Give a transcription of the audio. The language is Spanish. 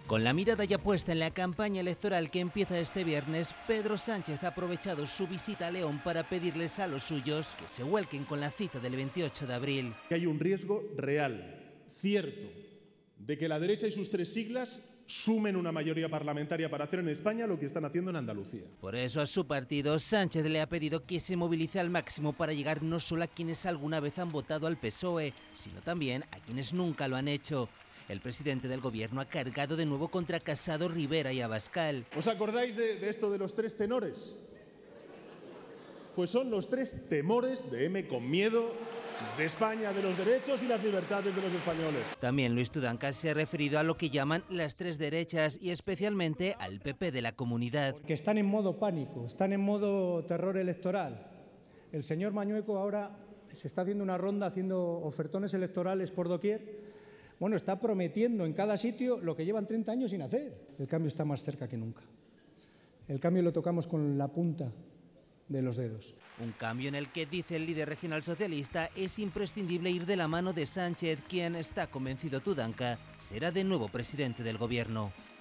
Con la mirada ya puesta en la campaña electoral que empieza este viernes, Pedro Sánchez ha aprovechado su visita a León para pedirles a los suyos que se vuelquen con la cita del 28 de abril. Hay un riesgo real, cierto, de que la derecha y sus tres siglas sumen una mayoría parlamentaria para hacer en España lo que están haciendo en Andalucía. Por eso a su partido, Sánchez le ha pedido que se movilice al máximo para llegar no solo a quienes alguna vez han votado al PSOE, sino también a quienes nunca lo han hecho. El presidente del gobierno ha cargado de nuevo contra Casado, Rivera y Abascal. ¿Os acordáis de esto de los tres tenores? Pues son los tres temores de M con miedo, de España, de los derechos y las libertades de los españoles. También Luis Tudanca se ha referido a lo que llaman las tres derechas y especialmente al PP de la Comunidad. Que están en modo pánico, están en modo terror electoral. El señor Mañueco ahora se está haciendo una ronda, haciendo ofertones electorales por doquier. Bueno, está prometiendo en cada sitio lo que llevan 30 años sin hacer. El cambio está más cerca que nunca. El cambio lo tocamos con la punta de los dedos. Un cambio en el que, dice el líder regional socialista, es imprescindible ir de la mano de Sánchez, quien, está convencido Tudanca, será de nuevo presidente del gobierno.